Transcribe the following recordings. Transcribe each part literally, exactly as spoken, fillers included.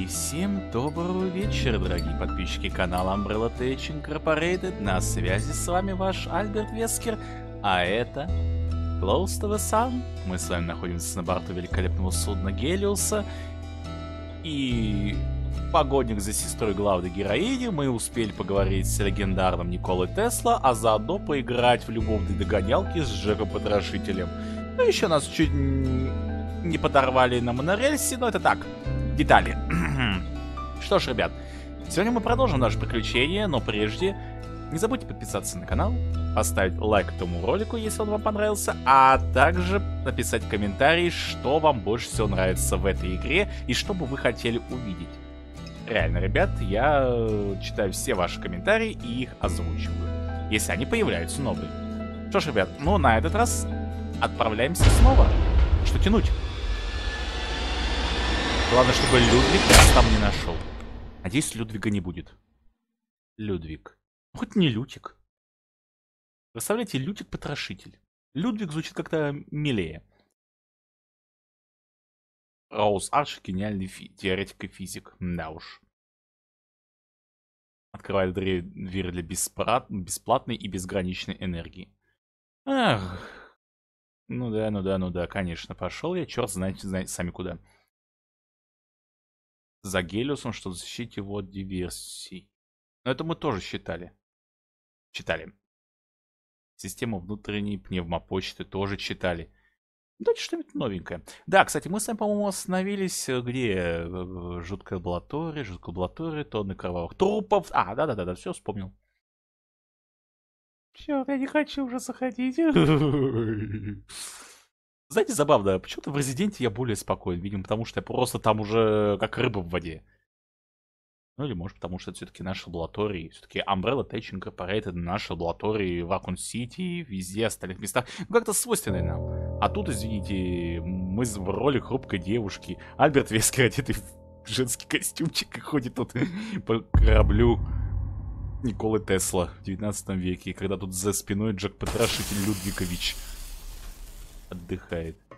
всем доброго вечера, дорогие подписчики канала Umbrella Tech Incorporated. На связи с вами ваш Альберт Вескер, а это Close to the Sun. Мы с вами находимся на борту великолепного судна Гелиуса. И погоник за сестрой главной героини мы успели поговорить с легендарным Николой Тесла, а заодно поиграть в любовные догонялки с Джеком Потрошителем. Ну, еще нас чуть не подорвали на монорельсе, но это так, детали. Что ж, ребят, сегодня мы продолжим наше приключение, но прежде не забудьте подписаться на канал, поставить лайк этому ролику, если он вам понравился, а также написать комментарий, что вам больше всего нравится в этой игре и что бы вы хотели увидеть. Реально, ребят, я читаю все ваши комментарии и их озвучиваю, если они появляются новые. Что ж, ребят, ну на этот раз отправляемся снова. Что тянуть? Главное, чтобы Людвиг нас там не нашел. Надеюсь, Людвига не будет. Людвиг. Хоть не Лютик. Представляете, Лютик-потрошитель. Людвиг звучит как-то милее. Роуз Арч, гениальный фи теоретик и физик. Да уж. Открывает дверь для бесплатной и безграничной энергии. Ах. Ну да, ну да, ну да, конечно. Пошел я, черт знает, знаете сами куда. За Гелиусом, чтобы защитить его от диверсий. Но это мы тоже считали. Читали. Систему внутренней пневмопочты тоже читали. Давайте что-нибудь новенькое. Да, кстати, мы с вами, по-моему, остановились где? Жуткая лаборатория, жуткая лаборатория, тонны кровавых трупов. А, да-да-да, все вспомнил. Черт, я не хочу уже заходить. Знаете, забавно, почему-то в Резиденте я более спокоен. Видимо, потому что я просто там уже как рыба в воде. Ну или может потому что это все-таки наши лаборатории. Все-таки Umbrella Tech Incorporated, наши лаборатории в Ракун-Сити, везде остальных местах. Ну как-то свойственные нам. А тут, извините, мы в роли хрупкой девушки. Альберт Вескер одетый в женский костюмчик и ходит тут по кораблю Николы Тесла в девятнадцатом веке. Когда тут за спиной Джек Потрошитель Людвигович отдыхает.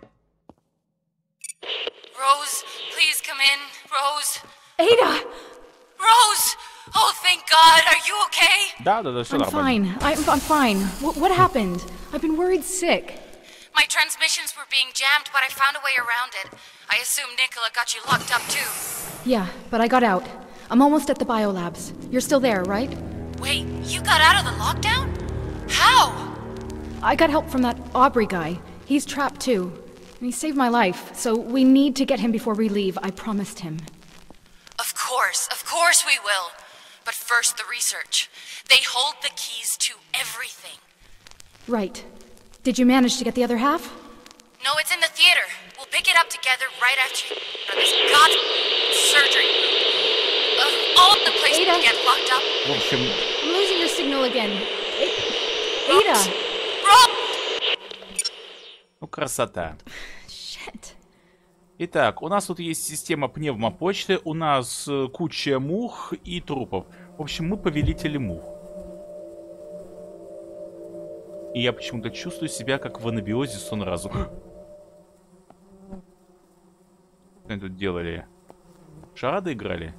Rose, please come in. Rose. Ada! Rose! Oh, thank God. Are you okay? Да, да, да, все I'm нормально. fine. I'm, I'm fine. What, what happened? I've been worried sick. My transmissions were being jammed, but I found a way around it. I assume Nicola got you locked up too. Yeah, but I got out. I'm almost at the biolabs. You're still there, right? Wait, you got out of the lockdown? How? I got help from that Aubrey guy. He's trapped too. He saved my life, so we need to get him before we leave. I promised him. Of course, of course we will. But first, the research. They hold the keys to everything. Right. Did you manage to get the other half? No, it's in the theater. We'll pick it up together right after you this god surgery. Of all the places Ada? to get locked up. В общем, I'm losing your signal again. A- Ada! Rose! ну красота. Shit. Итак, у нас тут есть система пневмопочты, у нас э, куча мух и трупов. В общем, мы повелители мух. И я почему-то чувствую себя как в анабиозе сон разу. Что они тут делали? Шарады играли?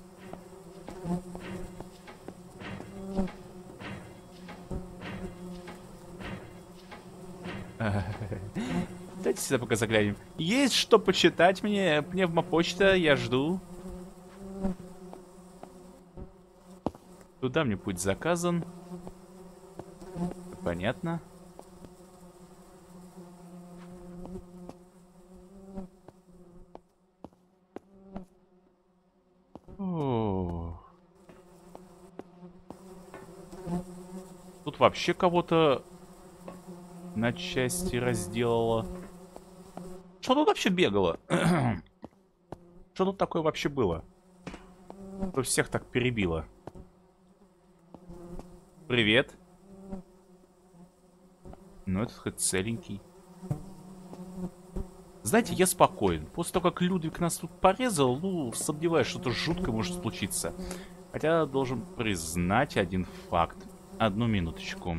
Давайте сюда пока заглянем. Есть что почитать мне? Пневмопочта, я жду. Туда мне путь заказан. Понятно. О. Тут вообще кого-то на части разделала. Что тут вообще бегало? Что тут такое вообще было? Что всех так перебило? Привет. Ну, этот хоть целенький. Знаете, я спокоен. После того, как Людвиг нас тут порезал, ну, сомневаюсь, что-то жуткое может случиться. Хотя должен признать один факт. Одну минуточку.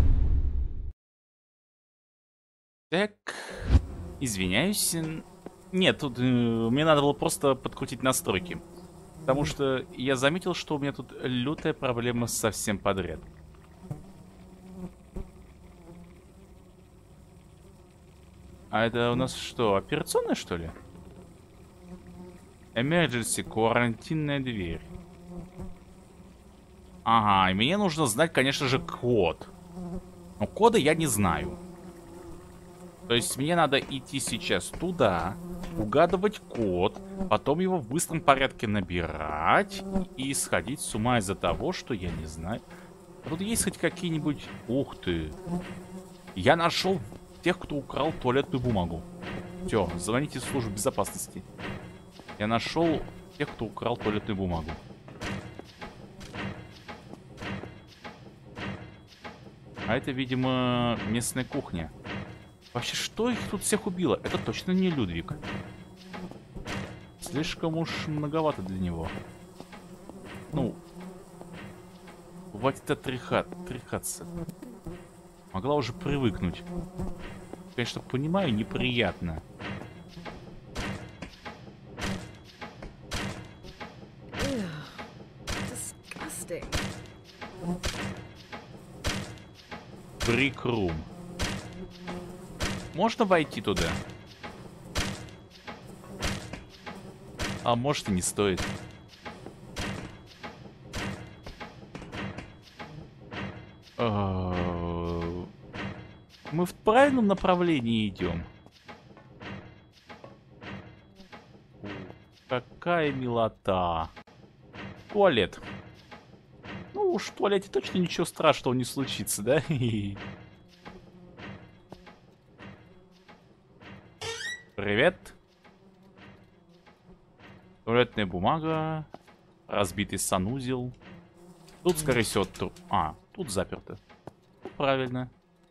Так. Извиняюсь. Нет, тут э, мне надо было просто подкрутить настройки. Потому что я заметил, что у меня тут лютая проблема со всем подряд. А это у нас что, операционная, что ли? Emergency, карантинная дверь. Ага, и мне нужно знать, конечно же, код. Но кода я не знаю. То есть мне надо идти сейчас туда, угадывать код, потом его в быстром порядке набирать и сходить с ума из-за того, что я не знаю. А тут есть хоть какие-нибудь... Ух ты. Я нашел тех, кто украл туалетную бумагу. Все, звоните в службу безопасности. Я нашел тех, кто украл туалетную бумагу. А это, видимо, местная кухня. Вообще, что их тут всех убило? Это точно не Людвиг. Слишком уж многовато для него. Ну, хватит отряхать, отряхаться. Могла уже привыкнуть. Конечно, понимаю, неприятно. Брик-рум. Можно войти туда? А может и не стоит. Мы в правильном направлении идем. Какая милота. Туалет. Ну уж в туалете точно ничего страшного не случится, да? Привет. Туалетная бумага. Разбитый санузел. Тут, скорее всего, труп. А, тут заперто. Ну, правильно.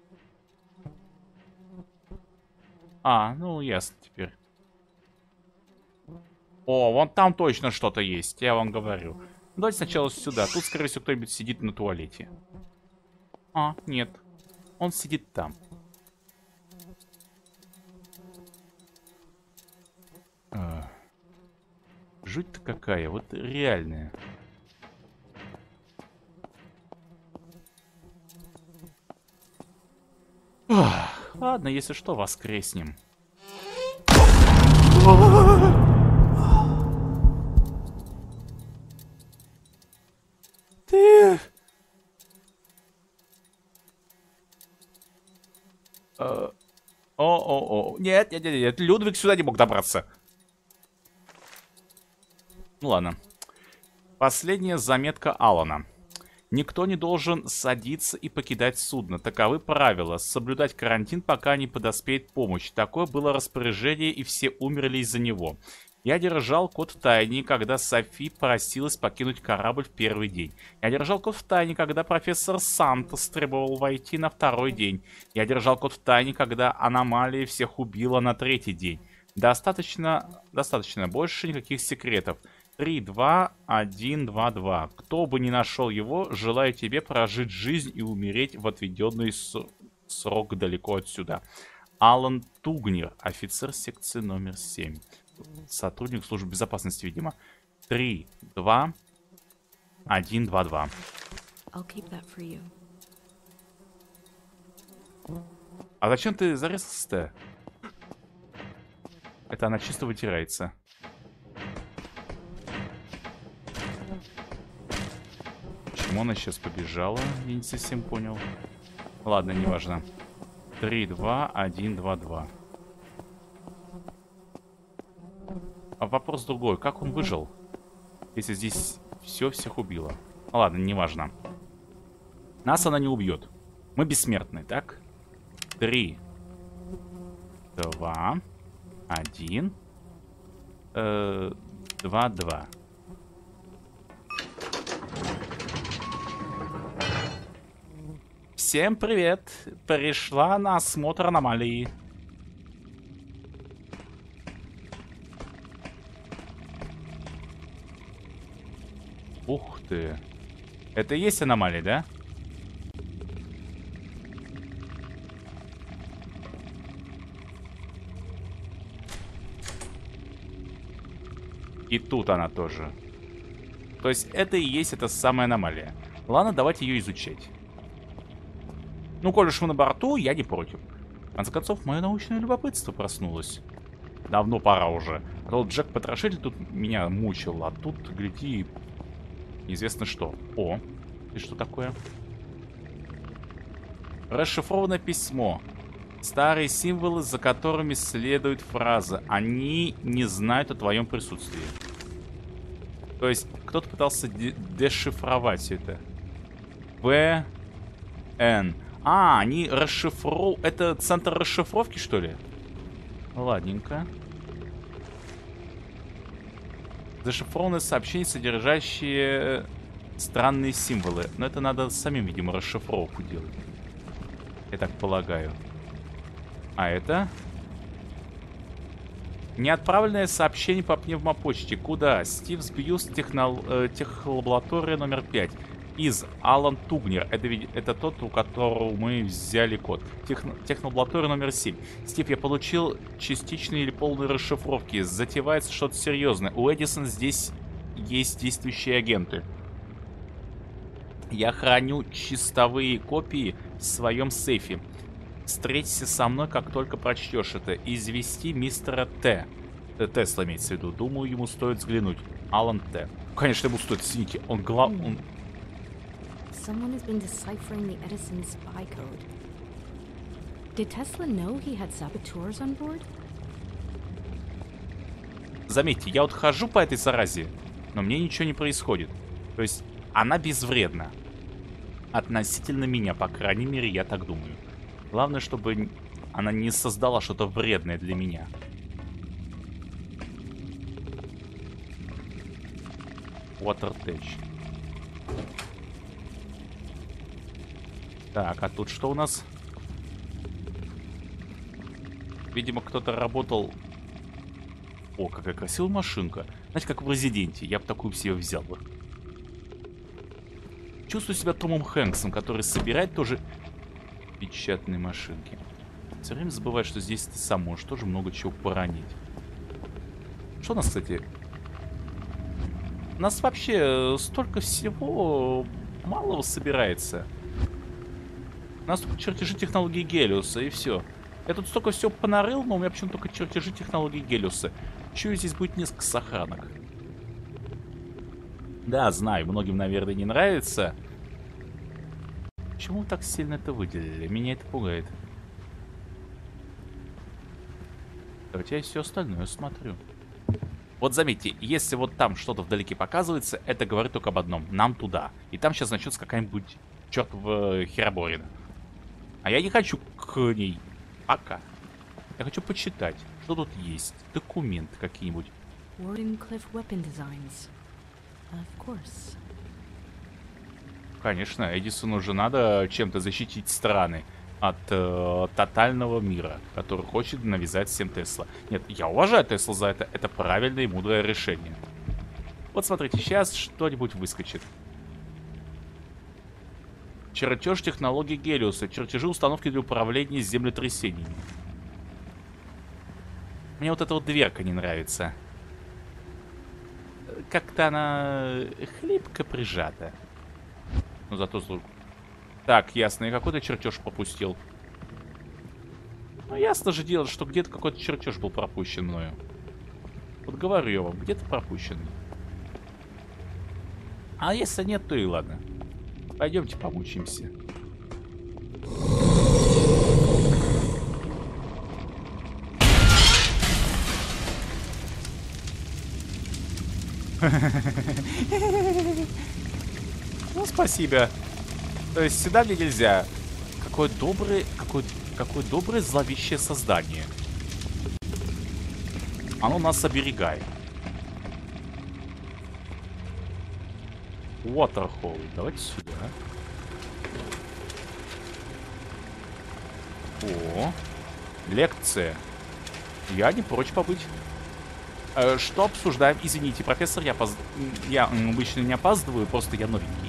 А, ну ясно теперь. О, вон там точно что-то есть, я вам говорю. Давайте сначала сюда. Тут, скорее всего, кто-нибудь сидит на туалете. А, нет. Он сидит там. А, жуть-то какая, вот реальная. Ах, ладно, если что, воскреснем. Ты... О-о-о. Нет, нет, нет, нет. Людвиг сюда не мог добраться. Ну ладно. Последняя заметка Алана. Никто не должен садиться и покидать судно. Таковы правила. Соблюдать карантин, пока не подоспеет помощь. Такое было распоряжение, и все умерли из-за него. Я держал код в тайне, когда Софи просилась покинуть корабль в первый день. Я держал код в тайне, когда профессор Сантос требовал войти на второй день. Я держал код в тайне, когда аномалия всех убила на третий день. Достаточно, достаточно, больше никаких секретов. три, два, один, два, два. Кто бы ни нашел его, желаю тебе прожить жизнь и умереть в отведенный срок далеко отсюда. Алан Тугнер, офицер секции номер семь. Сотрудник службы безопасности, видимо. три, два, один, два, два. А зачем ты зарезался-то? Это она чисто вытирается. Почему она сейчас побежала? Я не совсем понял. Ладно, неважно. три, два, один, два, два. А вопрос другой. Как он выжил? Если здесь все всех убило. Ладно, неважно. Нас она не убьет. Мы бессмертны, так? три, два, один, два, два. Всем привет! Пришла на осмотр аномалии. Ух ты. Это и есть аномалия, да? И тут она тоже. То есть это и есть эта самая аномалия. Ладно, давайте ее изучать. Ну, коль уж мы на борту, я не против. В конце концов, мое научное любопытство проснулось. Давно пора уже. А то Джек-потрошитель тут меня мучил, а тут, гляди, неизвестно что. О, и что такое? Расшифрованное письмо. Старые символы, за которыми следует фраза. Они не знают о твоем присутствии. То есть, кто-то пытался де дешифровать все это. В. Н. А, они расшифровывают... Это центр расшифровки, что ли? Ладненько. Зашифрованное сообщение, содержащее странные символы. Но это надо самим, видимо, расшифровку делать. Я так полагаю. А это? Неотправленное сообщение по пневмопочте. Куда? Стивс Бьюс, технол... э, техлаборатория номер пять. Из Алан Тугнер. Это, это тот, у которого мы взяли код. Тех... Технолаборатория номер семь. Стив, я получил частичные или полные расшифровки. Затевается что-то серьезное. У Эдисон здесь есть действующие агенты. Я храню чистовые копии в своем сейфе. Встреться со мной, как только прочтешь это. Извести мистера Т. Тесла имеется в виду. Думаю, ему стоит взглянуть. Алан Т. Конечно, ему стоит. Извините, он глав... Он... Someone has been deciphering the Edison spy code. Did Tesla know he had saboteurs on board? Заметьте, я вот хожу по этой заразе, но мне ничего не происходит. То есть она безвредна. Относительно меня, по крайней мере, я так думаю. Главное, чтобы она не создала что-то вредное для меня. WaterTech. Так, а тут что у нас? Видимо, кто-то работал... О, какая красивая машинка. Знаете, как в Резиденте. Я бы такую себе взял бы. Чувствую себя Томом Хэнксом, который собирает тоже печатные машинки. Все время забываю, что здесь ты сам можешь тоже много чего поранить. Что у нас, кстати? У нас вообще столько всего малого собирается. У нас только чертежи технологии Гелиуса, и все. Я тут столько всего понарыл, но у меня почему-то только чертежи технологии Гелиуса. Чую, здесь будет несколько сохранок. Да, знаю, многим, наверное, не нравится. Почему вы так сильно это выделили? Меня это пугает. Хотя я все остальное смотрю. Вот заметьте, если вот там что-то вдалеке показывается, это говорит только об одном. Нам туда. И там сейчас начнется какая-нибудь чертова хероборина. А я не хочу к ней. Пока. Я хочу почитать, что тут есть. Документы какие-нибудь. Wardenclyffe Weapon Designs. Of course. Конечно, Эдисону же надо чем-то защитить страны от э, тотального мира, который хочет навязать всем Тесла. Нет, я уважаю Теслу за это. Это правильное и мудрое решение. Вот смотрите, сейчас что-нибудь выскочит. Чертеж технологии Гелиуса. Чертежи установки для управления землетрясениями. Мне вот эта вот дверка не нравится. Как-то она хлипко прижата. Но зато звук. Так, ясно. И какой-то чертеж пропустил. Ну, ясно же дело, что где-то какой-то чертеж был пропущен мною. Вот говорю я вам, где-то пропущен. А если нет, то и ладно. Пойдемте помучаемся. Ну, спасибо. То есть сюда мне нельзя. Какое доброе, какое, какое доброе зловещее создание. Оно нас оберегает. Waterhole. Давайте сюда. О, лекция. Я не прочь побыть. Э, что обсуждаем? Извините, профессор, я, поз... я обычно не опаздываю, просто я новенький.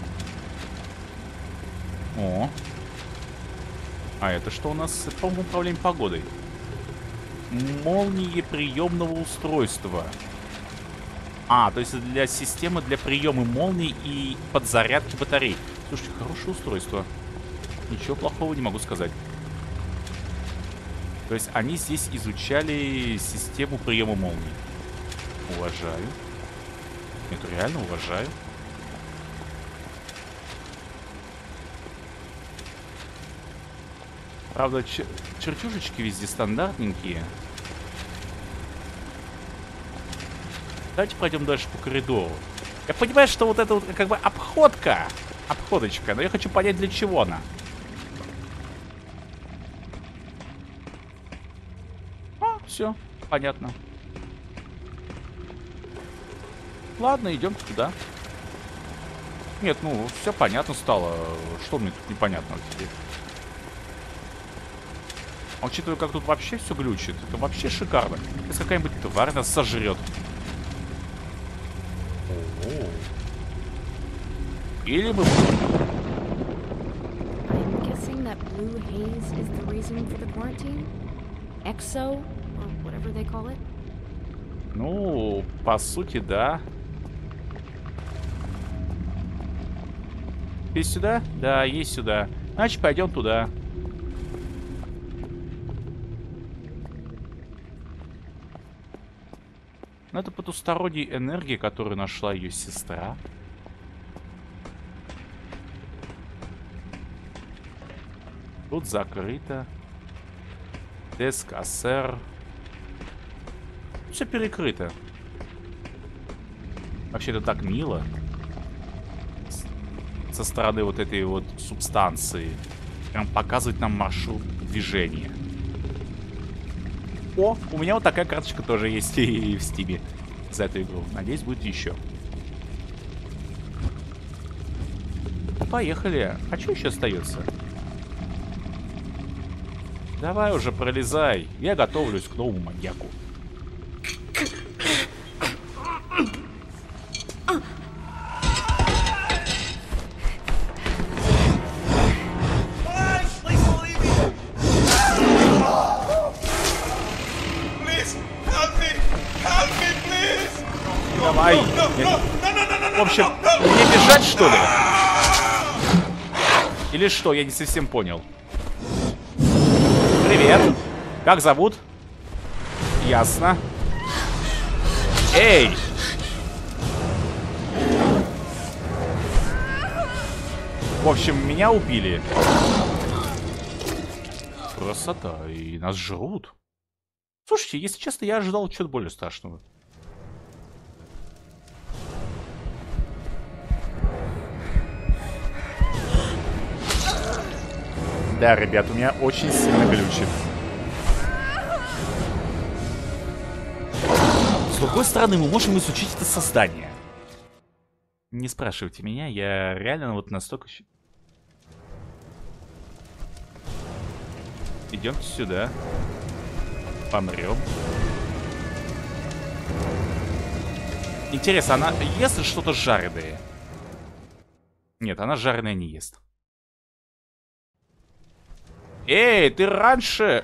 О. А это что у нас? Это, по-моему, управление погодой. Молнии приемного устройства. А, то есть для системы для приема молний и подзарядки батарей. Слушайте, хорошее устройство. Ничего плохого не могу сказать. То есть они здесь изучали систему приема молний. Уважаю. Это реально уважаю. Правда, чер чертежечки везде стандартненькие. Давайте пройдем дальше по коридору. Я понимаю, что вот это вот как бы обходка. Обходочка. Но я хочу понять, для чего она. А, все, понятно. Ладно, идем туда. Нет, ну, все понятно стало. Что мне тут непонятного теперь? А учитывая, как тут вообще все глючит, это вообще шикарно. Если какая-нибудь тварь нас сожрет. О-о-о. Или мы... I'm guessing that blue haze is the reason for the quarantine? Exo, or whatever they call it? Ну, по сути, да. Есть сюда? Да, есть сюда. Значит, пойдем туда. Но это потусторонняя энергия, которую нашла ее сестра. Тут закрыто. Дескассер. Все перекрыто. Вообще это так мило. Со стороны вот этой вот субстанции. Прям показывать нам маршрут движения. О, у меня вот такая карточка тоже есть и в Стиме за эту игру. Надеюсь, будет еще. Поехали. А что еще остается? Давай уже пролезай. Я готовлюсь к новому маньяку. Давай. В общем, мне бежать, что ли? Или что? Я не совсем понял. Привет. Как зовут? Ясно. Эй! В общем, меня убили. Красота. И нас жрут. Слушайте, если честно, я ожидал чего-то более страшного. Да, ребят, у меня очень сильно глючит. С другой стороны, мы можем изучить это создание. Не спрашивайте меня, я реально вот настолько... Идемте сюда. Помрем. Интересно, она ест что-то жареное? Нет, она жареное не ест. Эй, ты раньше...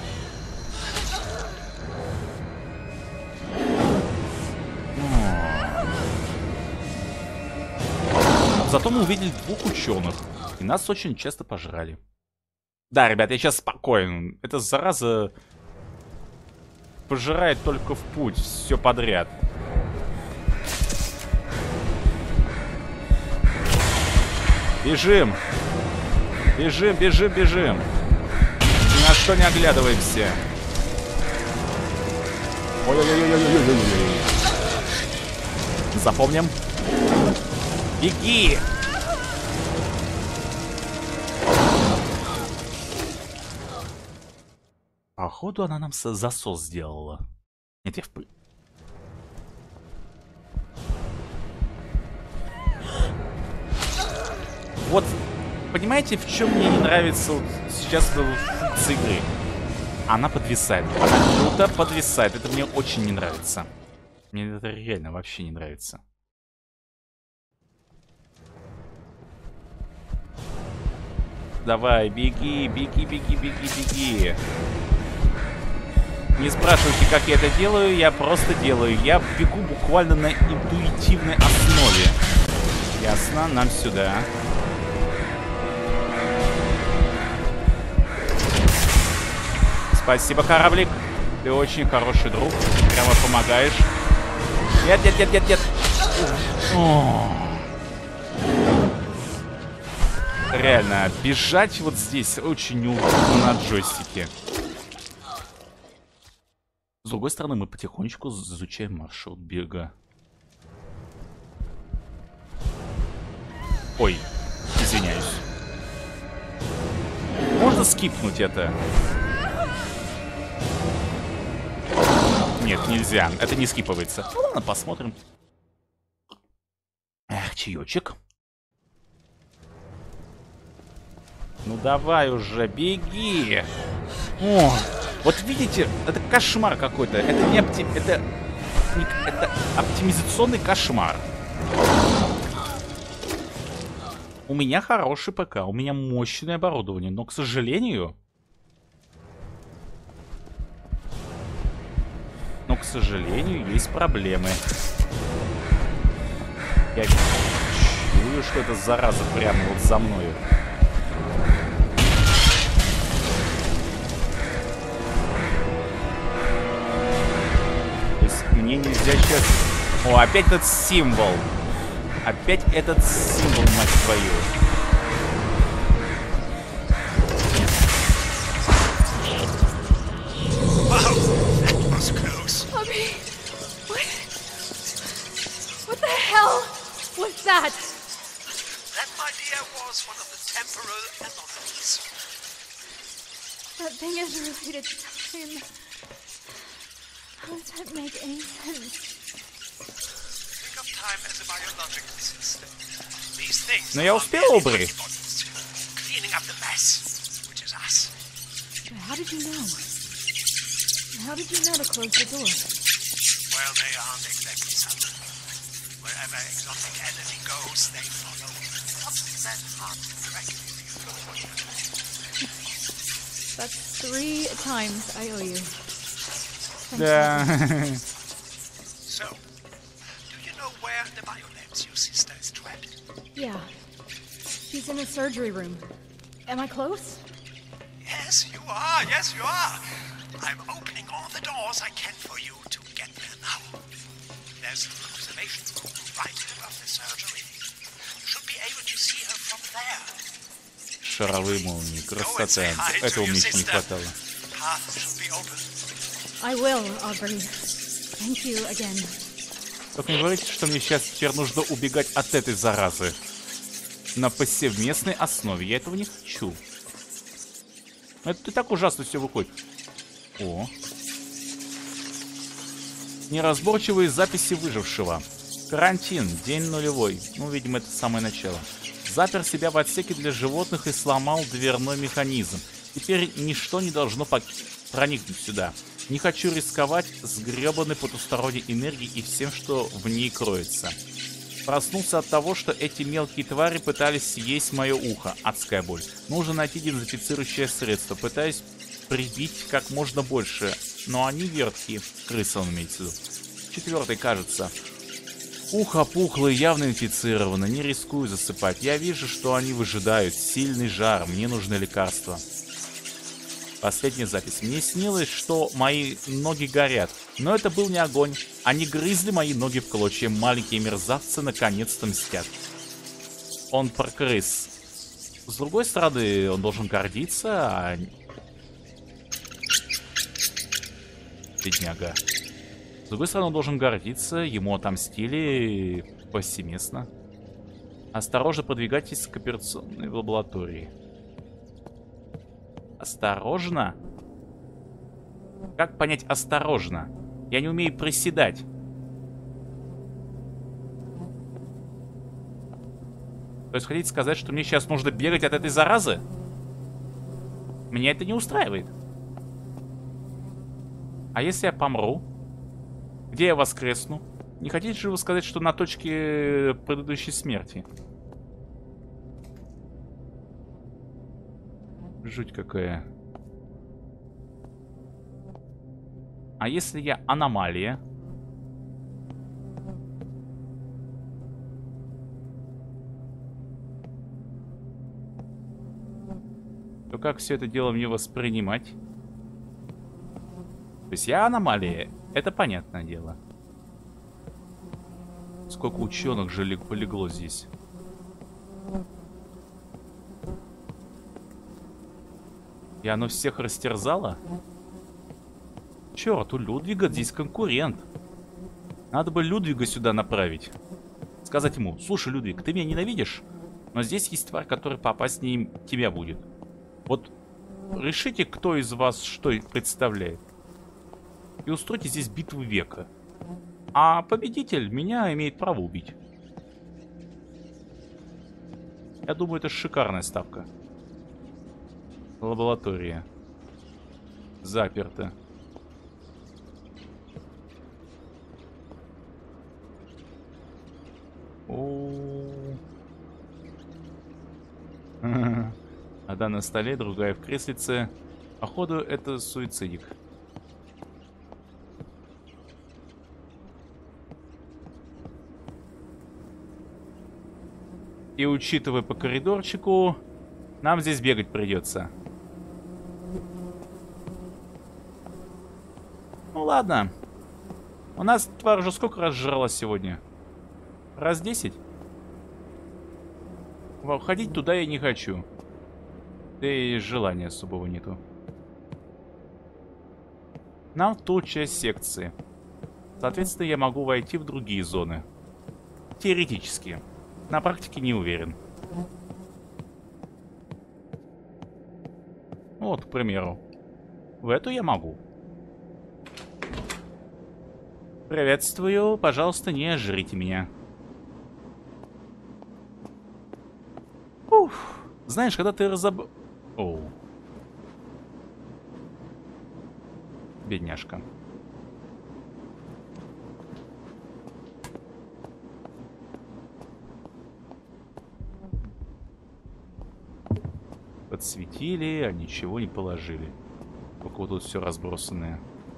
Зато мы увидели двух ученых. И нас очень часто пожрали. Да, ребят, я сейчас спокоен. Эта зараза пожирает только в путь. Все подряд. Бежим. Бежим, бежим, бежим. Ни на что не оглядываемся. Ой-ой-ой-ой-ой-ой-ой. Запомним. Беги! Походу, она нам засос сделала. Нет, я в... Вот, понимаете, в чем мне не нравится вот сейчас с игры? Она подвисает. Она круто подвисает. Это мне очень не нравится. Мне это реально вообще не нравится. Давай, беги, беги, беги, беги, беги. Не спрашивайте, как я это делаю, я просто делаю. Я бегу буквально на интуитивной основе. Ясно, нам сюда. Спасибо, кораблик. Ты очень хороший друг. Прямо помогаешь. Нет, нет, нет, нет, нет. О. Реально, бежать вот здесь очень неудобно на джойстике. С другой стороны, мы потихонечку изучаем маршрут бега. Ой, извиняюсь. Можно скипнуть это? Нет, нельзя. Это не скипывается. Ну ладно, посмотрим. Эх, чаечек. Ну давай уже, беги. О, вот видите, это кошмар какой-то. Это не опти... Это... Не... Это оптимизационный кошмар. У меня хороший ПК, у меня мощное оборудование, но, к сожалению... Но, к сожалению, есть проблемы. Я чую, что это зараза прямо вот за мною. То есть мне нельзя сейчас... О, опять этот символ. Опять этот символ, мать твою. Bobby, what? What the hell was that? That, my dear, was one of the temporal anomalies. That thing is related to time. How does that make any sense? Think of time as a biological system. These things Но я успел, Обри? cleaning up the mess, which is us. But how did you know? How did you know to close the door? Well, they aren't exactly subtle. Wherever exotic energy goes, they follow. Not that hard to track. That's three times I owe you. Да. So, do you know where the biolabs your sister is trapped? Yeah. She's in a surgery room. Am I close? Yes, you are. Yes, you are. I'm opening all the doors I can for you to get there now. There's an observation room right above the surgery. You should be able to see her from there. Шаровые молнии. Красота. Этого мне еще не хватало. Path should be open. I will, Aubrey. Thank you again. Только не говорите, что мне сейчас теперь нужно убегать от этой заразы. На повсеместной основе. Я этого не хочу. Это и так ужасно все выходит. О. Неразборчивые записи выжившего. Карантин. День нулевой. Ну, видимо, это самое начало. Запер себя в отсеке для животных и сломал дверной механизм. Теперь ничто не должно проникнуть сюда. Не хочу рисковать с гребаной потусторонней энергией и всем, что в ней кроется. Проснулся от того, что эти мелкие твари пытались съесть мое ухо. Адская боль. Нужно найти дезинфицирующее средство. Пытаюсь прибить как можно больше. Но они верткие. Крыса он имеется в виду. Четвертый, кажется. Ухо пухлое, явно инфицировано. Не рискую засыпать. Я вижу, что они выжидают. Сильный жар. Мне нужны лекарства. Последняя запись. Мне снилось, что мои ноги горят. Но это был не огонь. Они грызли мои ноги в клочья. Маленькие мерзавцы наконец-то мстят. Он про крыс. С другой стороны, он должен гордиться, а... Бедняга. С другой стороны, он должен гордиться. Ему отомстили повсеместно. Осторожно продвигайтесь к операционной лаборатории. Осторожно? Как понять осторожно? Я не умею приседать. То есть хотите сказать, что мне сейчас нужно бегать от этой заразы? Меня это не устраивает. А если я помру? Где я воскресну? Не хотите же вы сказать, что на точке предыдущей смерти? Жуть какая. А если я аномалия? То как все это дело мне воспринимать? То есть я аномалия, это понятное дело. Сколько ученых же полегло здесь. И оно всех растерзало? Черт, у Людвига здесь конкурент. Надо бы Людвига сюда направить. Сказать ему: слушай, Людвиг, ты меня ненавидишь, но здесь есть тварь, которая поопаснее тебя будет. Вот решите, кто из вас что представляет. И устройте здесь битву века. А победитель меня имеет право убить. Я думаю, это шикарная ставка. Лаборатория. Заперта. О-о-о. Одна на столе, другая в креслице. Походу, это суицидик. И учитывая по коридорчику, нам здесь бегать придется. Ну ладно. У нас тварь уже сколько раз жралась сегодня? Раз десять? Ходить туда я не хочу. Да и желания особого нету. Нам в ту часть секции. Соответственно, я могу войти в другие зоны. Теоретически. На практике не уверен. Вот, к примеру. В эту я могу. Приветствую. Пожалуйста, не жрите меня. Уф. Знаешь, когда ты разоб... Оу. Бедняжка. Подсветили, а ничего не положили. Только вот тут все разбросанное.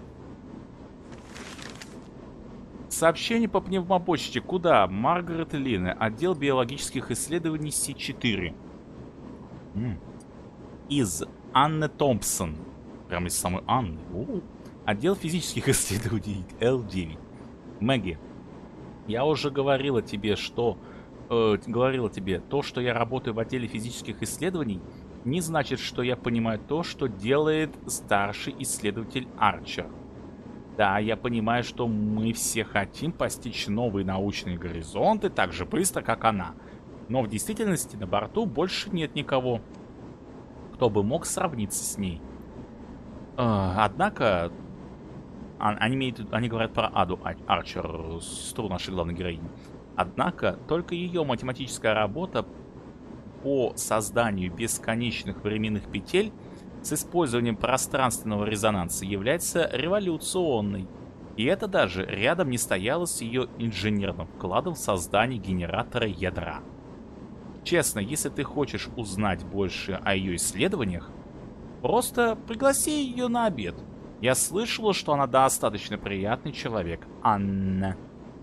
Сообщение по пневмопочте. Куда? Маргарет Лина. Отдел биологических исследований Си четыре. М. Из Анны Томпсон. Прямо из самой Анны. О-о-о. Отдел физических исследований Эл девять. Мэгги, я уже говорила тебе, что... Э, говорила тебе, то, что я работаю в отделе физических исследований, не значит, что я понимаю то, что делает старший исследователь Арчер. Да, я понимаю, что мы все хотим постичь новые научные горизонты так же быстро, как она. Но в действительности на борту больше нет никого, кто бы мог сравниться с ней. Э, однако, они, имеют, они говорят про Аду Арчер, сестру нашей главной героини. Однако, только ее математическая работа по созданию бесконечных временных петель с использованием пространственного резонанса является революционной. И это даже рядом не стояло с ее инженерным вкладом в создание генератора ядра. Честно, если ты хочешь узнать больше о ее исследованиях, просто пригласи ее на обед. Я слышала, что она достаточно приятный человек. Анна.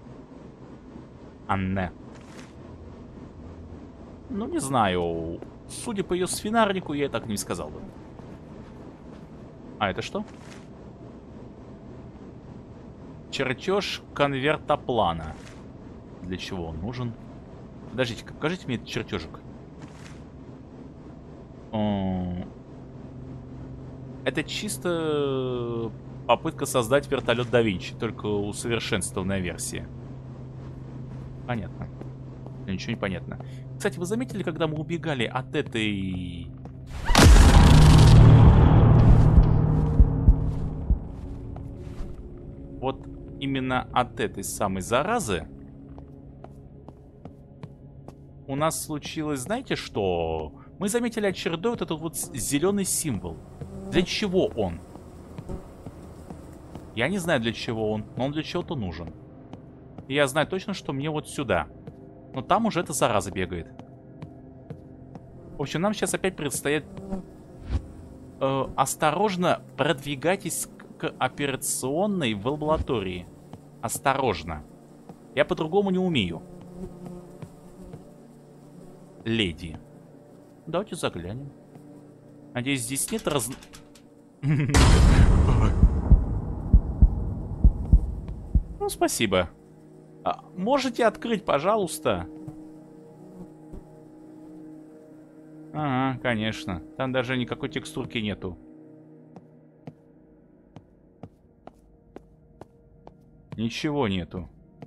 Анне. Ну, не знаю. Судя по ее свинарнику, я и так не сказал бы. А это что? Чертеж конвертоплана. Для чего он нужен? Подождите, покажите мне этот чертежик. Это чисто попытка создать вертолет да Винчи, только усовершенствованная версия. Понятно. Ничего не понятно. Кстати, вы заметили, когда мы убегали от этой... Вот именно от этой самой заразы у нас случилось, знаете что? Мы заметили очередной вот этот вот зеленый символ. Для чего он? Я не знаю, для чего он, но он для чего-то нужен. И я знаю точно, что мне вот сюда. Но там уже эта зараза бегает. В общем, нам сейчас опять предстоит... Э, осторожно продвигайтесь к операционной в лаборатории. Осторожно. Я по-другому не умею. Леди. Давайте заглянем. Надеюсь, здесь нет раз... Ну, спасибо. А, можете открыть, пожалуйста? Ага, конечно. Там даже никакой текстурки нету. Ничего нету.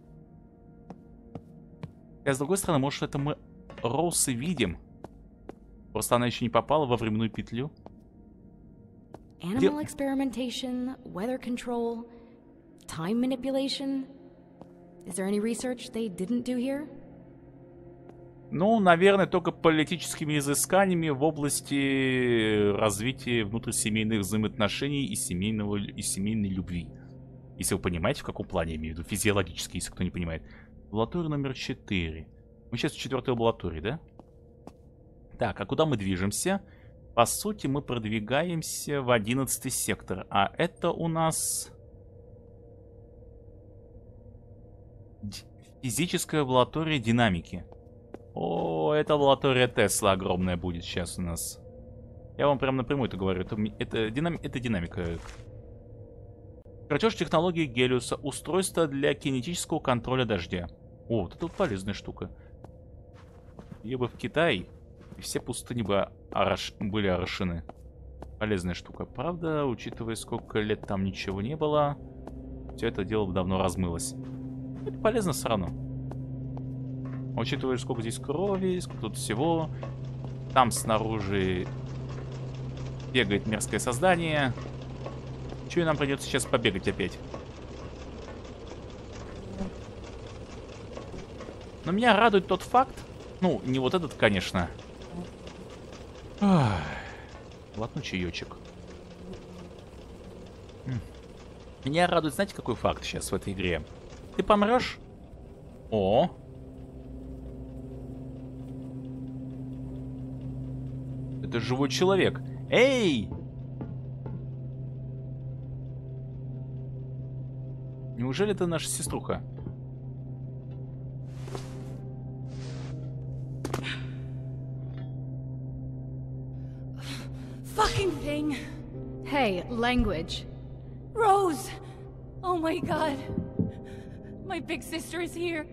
А с другой стороны, может, это мы Роуз и видим? Просто она еще не попала во временную петлю. Animal experimentation, weather control, time manipulation. Is there any research they didn't do here? Ну, наверное, только политическими изысканиями в области развития внутрисемейных взаимоотношений и, семейного, и семейной любви. Если вы понимаете, в каком плане я имею в виду, физиологически, если кто не понимает. Лаборатория номер четыре. Мы сейчас в четвертой лаборатории, да? Так, а куда мы движемся? По сути, мы продвигаемся в одиннадцатый сектор. А это у нас... Физическая лаборатория динамики. О, это лаборатория Тесла огромная будет сейчас у нас. Я вам прям напрямую это говорю. Это, это, динам, это динамика. Чертеж технологии Гелиуса. Устройство для кинетического контроля дождя. О, вот это вот полезная штука. Ее бы в Китай, и все пустыни бы орош... были орошены. Полезная штука. Правда, учитывая, сколько лет там ничего не было, все это дело давно размылось. Это полезно все равно. Учитывая, сколько здесь крови, сколько тут всего. Там снаружи бегает мерзкое создание. Чего нам придется сейчас побегать опять? Но меня радует тот факт. Ну, не вот этот, конечно. Ах, ладно, чаечек. Меня радует, знаете, какой факт сейчас в этой игре? Ты помрешь? О! Это живой человек. Эй! Неужели это наша сеструха? Fucking thing. Hey, language. Rose! Oh my god. My big sister is here.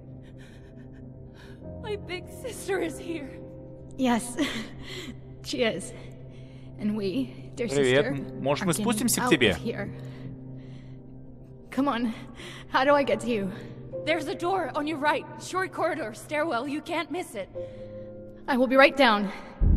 My big sister is here. Yes, she is. And we, dear Привет. sister, Может, мы are getting спустимся к out тебе? of here. Come on. How do I get to you? There's a door on your right. Short corridor, stairwell. You can't miss it. I will be right down.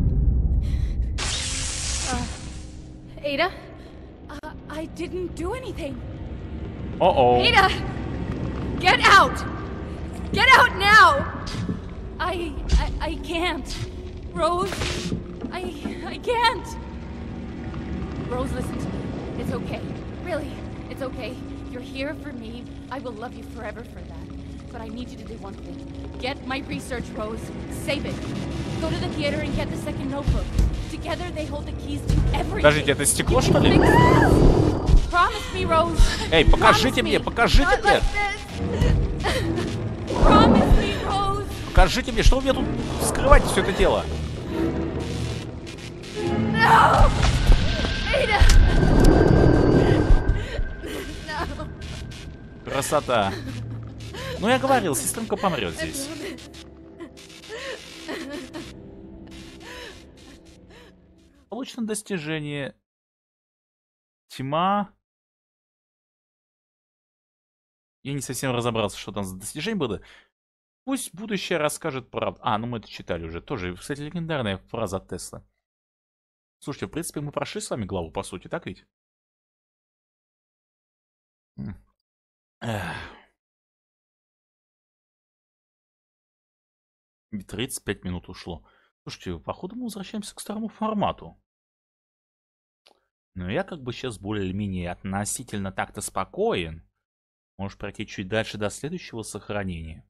Uh, Ada? Uh, I didn't do anything. О-о. Ada! Get out! Get out now! I, I... I can't. Rose... I... I can't. Rose, listen to me. It's okay. Really, it's okay. You're here for me. I will love you forever for that. But I need you to do one thing. Get my research, Rose. Save it. Go to the theater and get the second notebook. Together they hold the keys to everything. Подождите, это стекло, что ли? Promise me, Rose. Эй, покажите мне, покажите Not мне! like this. Promise me, Rose. Покажите мне, что вы мне тут скрываете все это дело? No! Ada! No. Красота. Ну, я говорил, сестренка помрет здесь. Получено достижение. Тьма. Я не совсем разобрался, что там за достижение было. Пусть будущее расскажет правду. А, ну мы это читали уже. Тоже, кстати, легендарная фраза от Тесла. Слушайте, в принципе, мы прошли с вами главу, по сути, так ведь? Эх. тридцать пять минут ушло. Слушайте, походу мы возвращаемся к старому формату. Но я как бы сейчас более-менее относительно так-то спокоен. Можешь пройти чуть дальше до следующего сохранения.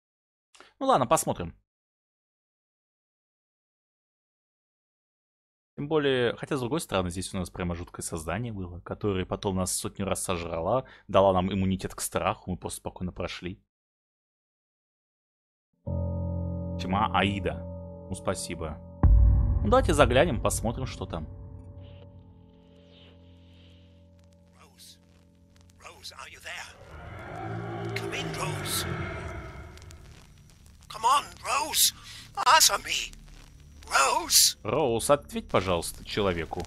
Ну ладно, посмотрим. Тем более, хотя с другой стороны, здесь у нас прямо жуткое создание было, которое потом нас сотню раз сожрала, дала нам иммунитет к страху, мы просто спокойно прошли. Тьма Аида. Ну, спасибо. Ну, давайте заглянем, посмотрим, что там. Rose. Rose, are you there? Come in, Rose. Come on, Rose. Answer me. Rose. Роуз, ответь, пожалуйста, человеку.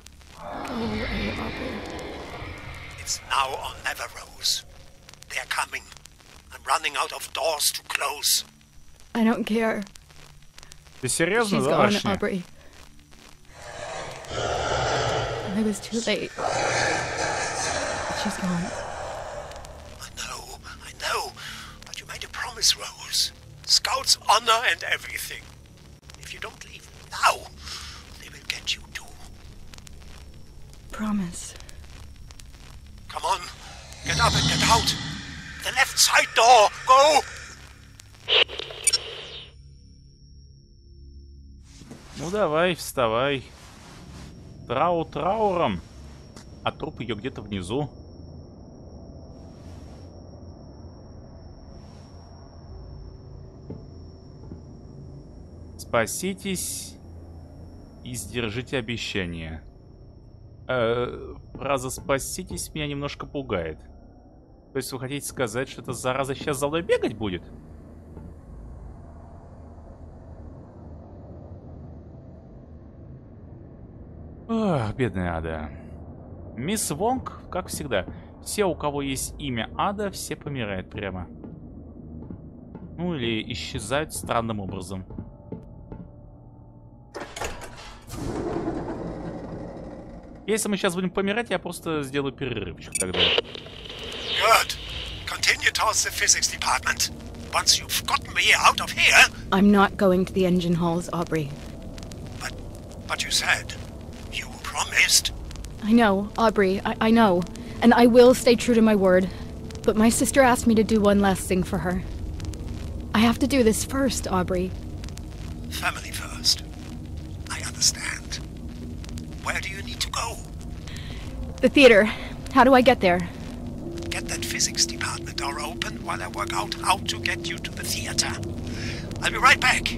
It's now or never, Rose. They're coming. I'm running out of doors to close. I don't care. Ты серьезно, She's да, gone, Ашня? Aubrey. I was too late. She's gone. I know, I know. But you made a promise, Rose. Scout's honor and everything. If you don't leave now, they will get you too. Promise. Come on. Get up and get out. The left side door. Go! Ну давай, вставай. Трау трауром. А труп ее где-то внизу. Спаситесь и сдержите обещание. Э, фраза «спаситесь» меня немножко пугает. То есть вы хотите сказать, что эта зараза сейчас за мной бегать будет? Ох, бедная Ада. Мисс Вонг, как всегда, все, у кого есть имя Ада, все помирают прямо. Ну или исчезают странным образом. Если мы сейчас будем помирать, я просто сделаю перерывчик тогда. Good. Continue towards the physics department. Once you've gotten me out of here. I'm not going to the engine halls, Aubrey. But, but you said you promised. I know, Aubrey, I, I know. And I will stay true to my word. But my sister asked me to do one last thing for her. I have to do this first, Aubrey. Family first. I understand. Where do you need to go? The theater. How do I get there? Get that physics department door open while I work out how to get you to the theater. I'll be right back.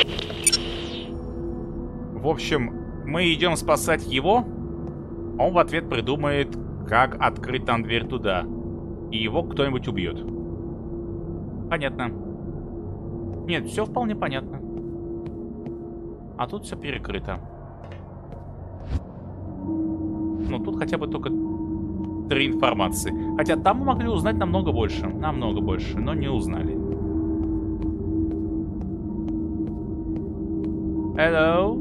В общем, мы идем спасать его. Он в ответ придумает, как открыть там дверь туда. И его кто-нибудь убьет. Понятно. Нет, все вполне понятно. А тут все перекрыто. Ну, тут хотя бы только три информации. Хотя там мы могли узнать намного больше. Намного больше, но не узнали. Hello?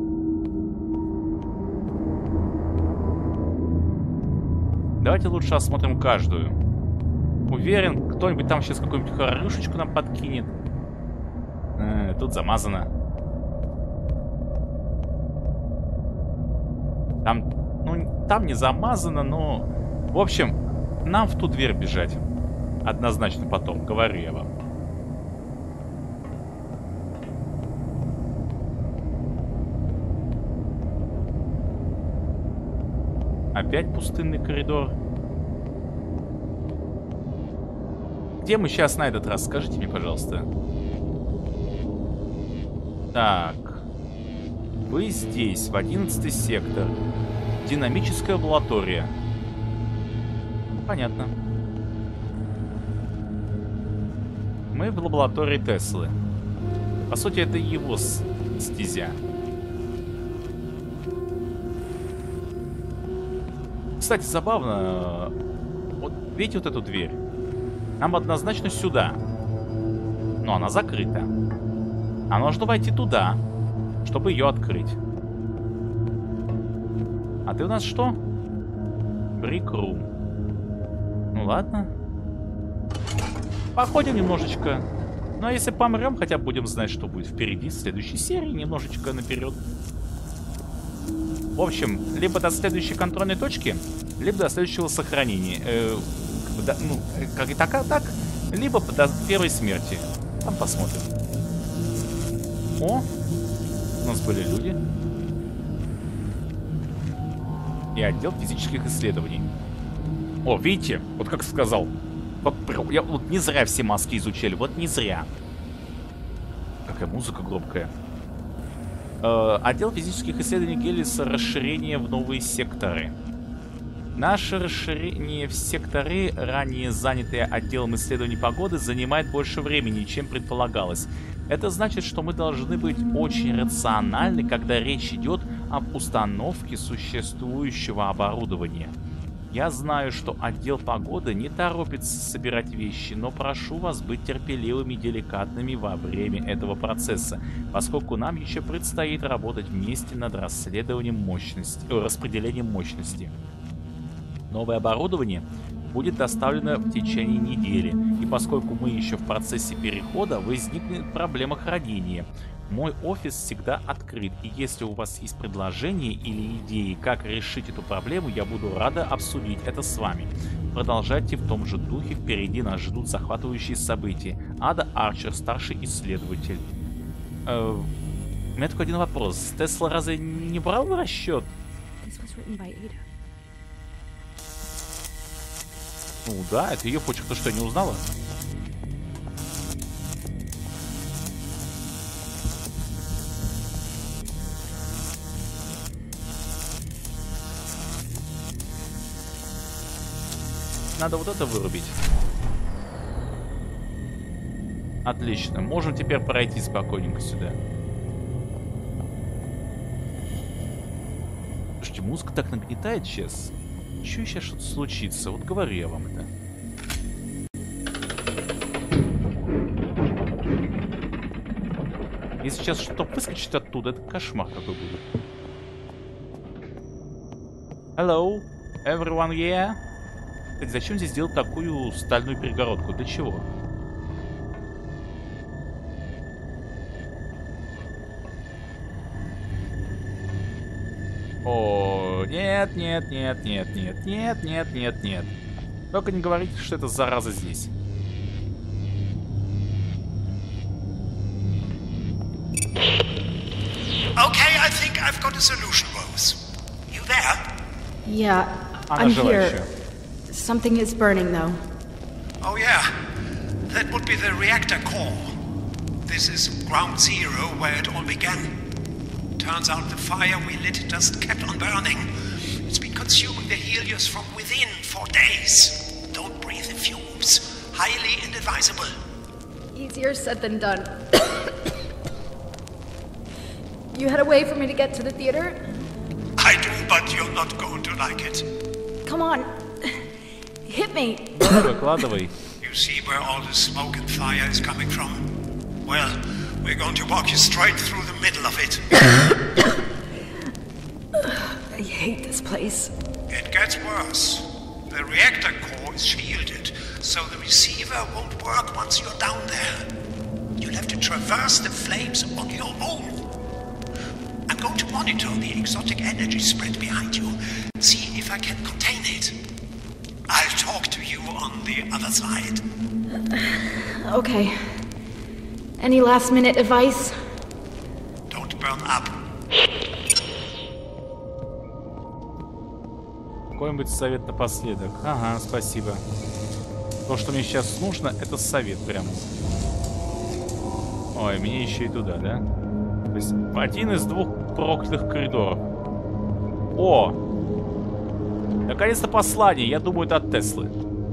Давайте лучше осмотрим каждую. Уверен, кто-нибудь там сейчас какую-нибудь хорюшечку нам подкинет. Э, тут замазано. Там, ну, там не замазано, но... В общем, нам в ту дверь бежать. Однозначно потом, говорю я вам. Опять пустынный коридор. Где мы сейчас на этот раз? Скажите мне, пожалуйста. Так. Вы здесь, в одиннадцатый сектор. Динамическая лаборатория. Понятно. Мы в лаборатории Теслы. По сути, это его стезя. Кстати, забавно. Вот видите вот эту дверь? Нам однозначно сюда. Но она закрыта. А нужно войти туда, чтобы ее открыть. А ты у нас что? Брик-рум. Ну ладно. Походим немножечко. Ну а если помрем, хотя бы будем знать, что будет впереди в следующей серии. Немножечко наперед. В общем, либо до следующей контрольной точки, либо до следующего сохранения. Э, до, ну, как и так, а так. Либо до первой смерти. Там посмотрим. О! У нас были люди. и отдел физических исследований. О, видите, вот как сказал. Вот, я, вот не зря все маски изучали, вот не зря. Какая музыка громкая. Э, отдел физических исследований Гелиса, расширение в новые секторы. Наше расширение в секторы, ранее занятые отделом исследований погоды, занимает больше времени, чем предполагалось. Это значит, что мы должны быть очень рациональны, когда речь идет об установке существующего оборудования. Я знаю, что отдел погоды не торопится собирать вещи, но прошу вас быть терпеливыми и деликатными во время этого процесса, поскольку нам еще предстоит работать вместе над расследованием мощности, э, распределением мощности. Новое оборудование будет доставлено в течение недели, и поскольку мы еще в процессе перехода, возникнет проблема хранения. Мой офис всегда открыт, и если у вас есть предложения или идеи, как решить эту проблему, я буду рада обсудить это с вами. Продолжайте в том же духе, впереди нас ждут захватывающие события. Ада Арчер, старший исследователь. Э, у меня только один вопрос. Тесла разве не брал в расчет? Ну да, это ее почерк, ты что, не узнала? Надо вот это вырубить. Отлично, можем теперь пройти спокойненько сюда. Слушайте, музыка так нагнетает сейчас. Чё сейчас что-то случится? Вот говорю я вам это. Если сейчас что-то выскочит оттуда, это кошмар какой будет. Hello, everyone here? Кстати, зачем здесь делать такую стальную перегородку? Для чего? О, нет, нет, нет, нет, нет, нет, нет, нет, нет. Только не говорите, что это зараза здесь. Okay, I think I've got a solution, Rose. You there? Yeah, Она I'm жива here. еще. Something is burning, though. Oh, yeah. That would be the reactor core. This is ground zero where it all began. Turns out the fire we lit just kept on burning. It's been consuming the helios from within for days. Don't breathe the fumes. Highly inadvisable. Easier said than done. You had a way for me to get to the theater? I do, but you're not going to like it. Come on. Hit me. Выкладывай. You see where all the smoke and fire is coming from? Well, we're going to walk you straight through the middle of it. I hate this place. It gets worse. The reactor core is shielded, so the receiver won't work once you're down there. You'll have to traverse the flames on your own. I'm going to monitor the exotic energy spread behind you, see if I can contain it. I'll talk to you on the other side. Okay. Any last minute advice? Don't burn up. Какой-нибудь совет напоследок. Ага, спасибо. То, что мне сейчас нужно, это совет прям. Ой, мне еще и туда, да? То есть один из двух проклятых коридоров. О! Наконец-то послание. Я думаю, это от Теслы.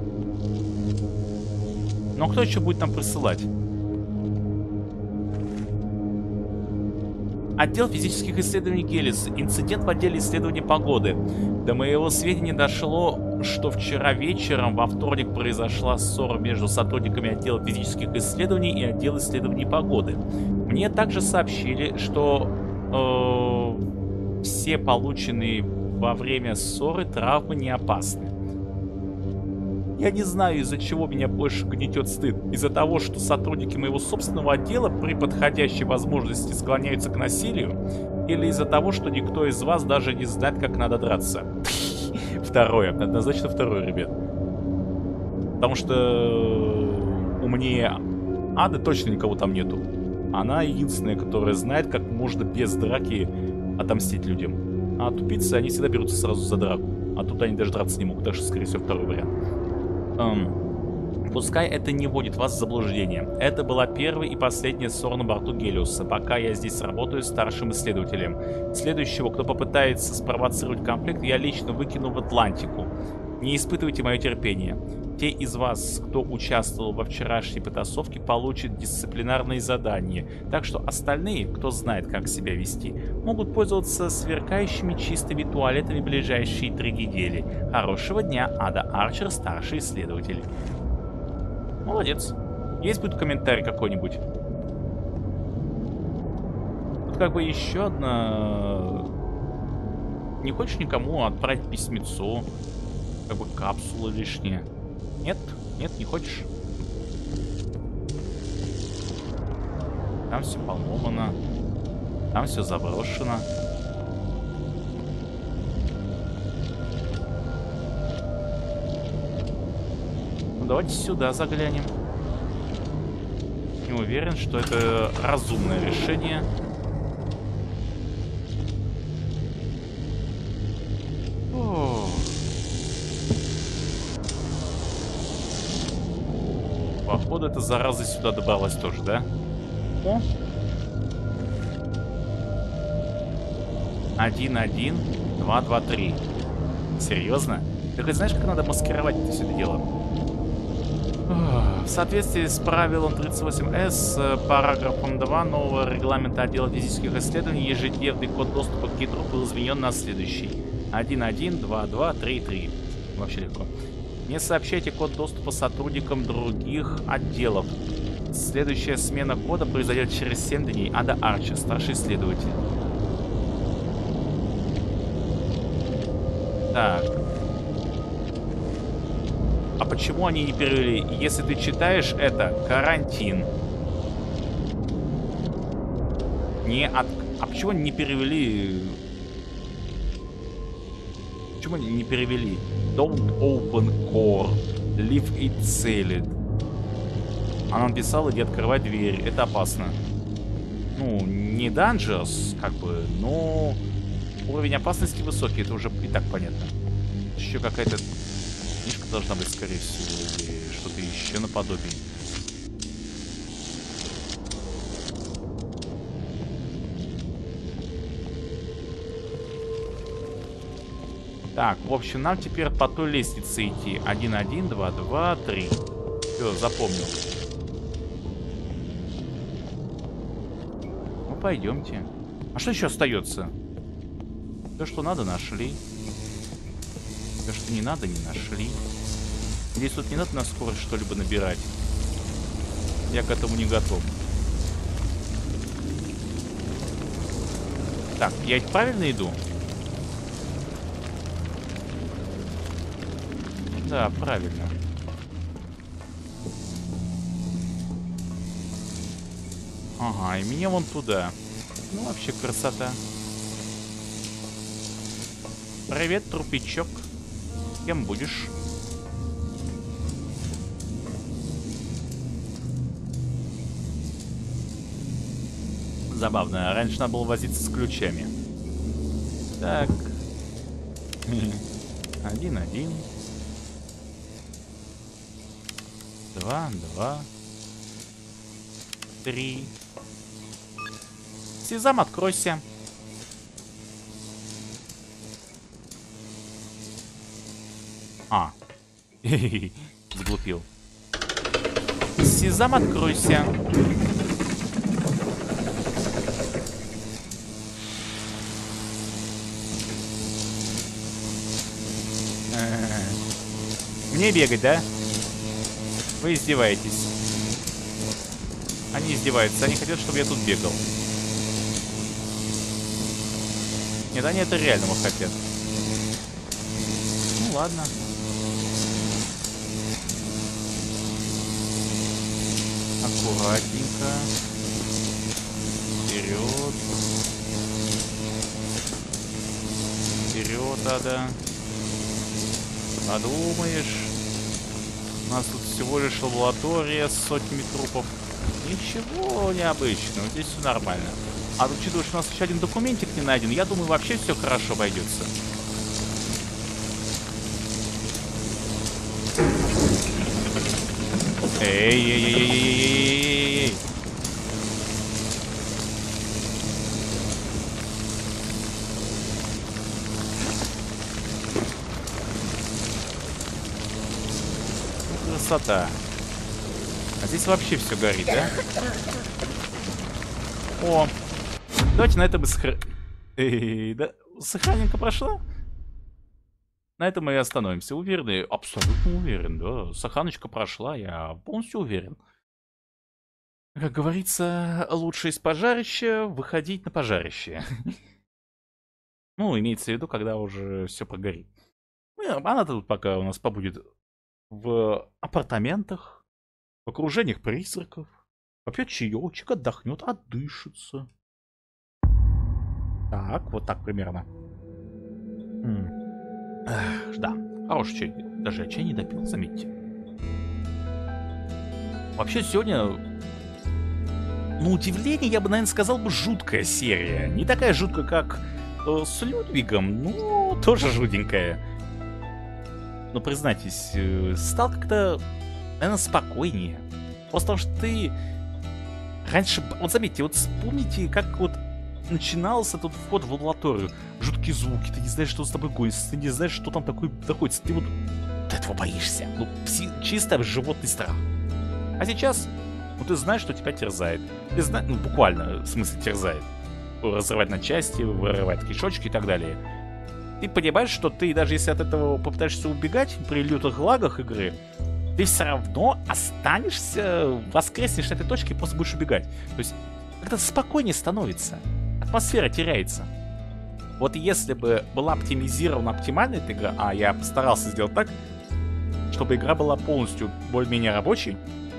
Но кто еще будет нам присылать? Отдел физических исследований Гелис. Инцидент в отделе исследований погоды. До моего сведения дошло, что вчера вечером, во вторник, произошла ссора между сотрудниками отдела физических исследований и отдела исследований погоды. Мне также сообщили, что э, все полученные во время ссоры травмы не опасны. Я не знаю, из-за чего меня больше гнетет стыд. Из-за того, что сотрудники моего собственного отдела при подходящей возможности склоняются к насилию, или из-за того, что никто из вас даже не знает, как надо драться. Второе. Однозначно второе, ребят. Потому что умнее Ады точно никого там нету. Она единственная, которая знает, как можно без драки отомстить людям. А тупицы, они всегда берутся сразу за драку. А тут они даже драться не могут, так что, скорее всего, второй вариант. Эм, пускай это не вводит вас в заблуждение. Это была первая и последняя ссора на борту Гелиуса, пока я здесь работаю старшим исследователем. Следующего, кто попытается спровоцировать конфликт, я лично выкину в Атлантику. Не испытывайте мое терпение. Те из вас, кто участвовал во вчерашней потасовке, получат дисциплинарные задания. Так что остальные, кто знает, как себя вести, могут пользоваться сверкающими чистыми туалетами ближайшие три недели. Хорошего дня, Ада Арчер, старший исследователь. Молодец. Есть будет комментарий какой-нибудь? Тут как бы еще одна... Не хочешь никому отправить письмецо? Как бы капсула лишняя. Нет? Нет, не хочешь? Там все поломано. Там все заброшено. Ну, давайте сюда заглянем. Не уверен, что это разумное решение. О. Походу, эта зараза сюда добралась тоже, да? О! Один, один, два, два, три. Серьезно? Ты хоть знаешь, как надо маскировать это все это дело? В соответствии с правилом тридцать восемь эс, параграфом два нового регламента отдела физических исследований, ежедневный код доступа к Гидру был изменен на следующий. один, один, два, два, три, три. Вообще легко. Не сообщайте код доступа сотрудникам других отделов. Следующая смена кода произойдет через семь дней. Ада Арчер, старший исследователь. Так. А почему они не перевели? Если ты читаешь это, карантин. Не от... А почему они не перевели... Почему они не перевели? Don't open core. Leave it sealed. Она написала, иди открывать дверь. Это опасно. Ну, не dangerous, как бы, но уровень опасности высокий. Это уже и так понятно. Еще какая-то книжка должна быть, скорее всего, или что-то еще наподобие. Так, в общем, нам теперь по той лестнице идти. один, один, два, два, три. Все, запомнил. Ну, пойдемте. А что еще остается? Все, что надо, нашли. Все, что не надо, не нашли. Здесь тут не надо на скорость что-либо набирать. Я к этому не готов. Так, я ведь правильно иду? Да, правильно. Ага, и меня вон туда. Ну, вообще красота. Привет, трупичок. Кем будешь? Забавно. Раньше надо было возиться с ключами. Так. Один-один. Два, два. Три. Сезам, откройся. А. Сглупил. Сезам, откройся. Мне бегать, да? Вы издеваетесь. Они издеваются. Они хотят, чтобы я тут бегал. Нет, они это реально хотят. Ну ладно. Аккуратненько. Вперед. Вперед, Ада. Подумаешь. У нас тут всего лишь лаборатория с сотнями трупов. Ничего необычного. Здесь все нормально. А учитывая, что у нас еще один документик не найден, я думаю, вообще все хорошо обойдется. Эй-эй-эй-эй-эй-эй-эй-эй-эй. Красота. А здесь вообще все горит, да? О, давайте на этом и сохр... Эй, да, сохраненка прошла? На этом мы и остановимся. Уверены? Абсолютно уверен, да. Сохраночка прошла, я полностью уверен. Как говорится, лучше из пожарища выходить на пожарище. Ну, имеется в виду, когда уже все прогорит. Она тут пока у нас побудет в апартаментах, в окружениях призраков, попьет чаечек, отдохнет, отдышится. Так, вот так примерно. М. Эх, да, хороший чай. Даже я чай не допил, заметьте. Вообще сегодня, на удивление, я бы, наверное, сказал бы, жуткая серия. Не такая жуткая, как э, с Людвигом, но тоже жутенькая. Но, признайтесь, э, стал как-то, наверное, спокойнее. Просто потому что ты раньше... Вот заметьте, вот вспомните, как вот начинался тут вход в лабораторию. Жуткие звуки, ты не знаешь, что с тобой гонится, ты не знаешь, что там такое находится. Ты вот ты этого боишься. Ну, пси- чисто животный страх. А сейчас, ну, ты знаешь, что тебя терзает. Ты знаешь, ну, буквально, в смысле, терзает. Разрывать на части, вырывать кишочки и так далее. Ты понимаешь, что ты, даже если от этого попытаешься убегать при лютых лагах игры, ты все равно останешься, воскреснешь на этой точке и просто будешь убегать. То есть, как-то спокойнее становится. Атмосфера теряется. Вот если бы была оптимизирована оптимальная эта игра, а я постарался сделать так, чтобы игра была полностью более-менее рабочей,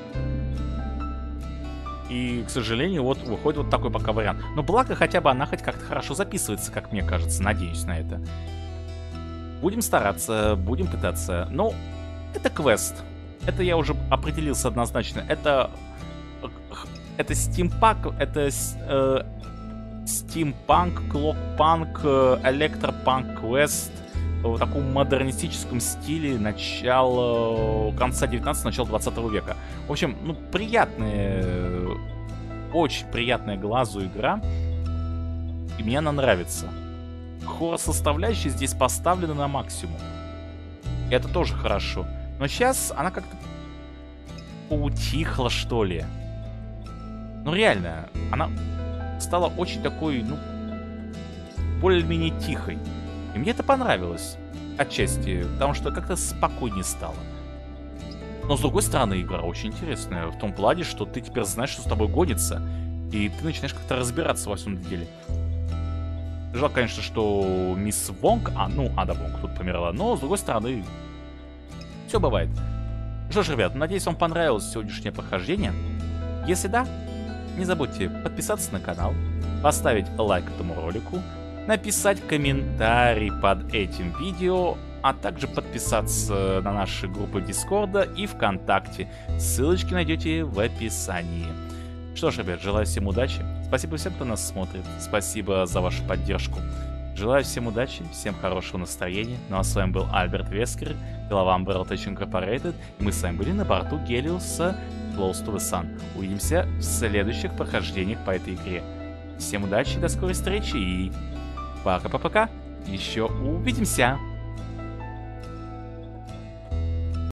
и, к сожалению, вот выходит вот такой пока вариант. Но благо хотя бы она хоть как-то хорошо записывается, как мне кажется. Надеюсь на это. Будем стараться, будем пытаться. Но это квест. Это я уже определился однозначно. Это... Это стимпак, это э, стимпанк, клокпанк, электропанк квест в таком модернистическом стиле начала, конца девятнадцатого, начала двадцатого века. В общем, ну, приятная, очень приятная глазу игра, и мне она нравится. Хоррор-составляющая здесь поставлена на максимум. И это тоже хорошо. Но сейчас она как-то поутихла, что ли. Ну реально, она стала очень такой, ну, более-менее тихой. И мне это понравилось. Отчасти, потому что как-то спокойнее стало. Но с другой стороны, игра очень интересная. В том плане, что ты теперь знаешь, что с тобой гонится. И ты начинаешь как-то разбираться во всем деле. Жалко, конечно, что мисс Вонг, а, ну, Ада Вонг тут померла. Но, с другой стороны, все бывает. Что ж, ребят, надеюсь, вам понравилось сегодняшнее прохождение. Если да, не забудьте подписаться на канал, поставить лайк этому ролику, написать комментарий под этим видео, а также подписаться на наши группы Дискорда и ВКонтакте. Ссылочки найдете в описании. Что ж, ребят, желаю всем удачи. Спасибо всем, кто нас смотрит. Спасибо за вашу поддержку. Желаю всем удачи, всем хорошего настроения. Ну а с вами был Альберт Вескер, глава Umbrella Tech Incorporated. И мы с вами были на борту Гелиуса Close to the Sun. Увидимся в следующих прохождениях по этой игре. Всем удачи, до скорой встречи и пока-пока-пока. Еще увидимся.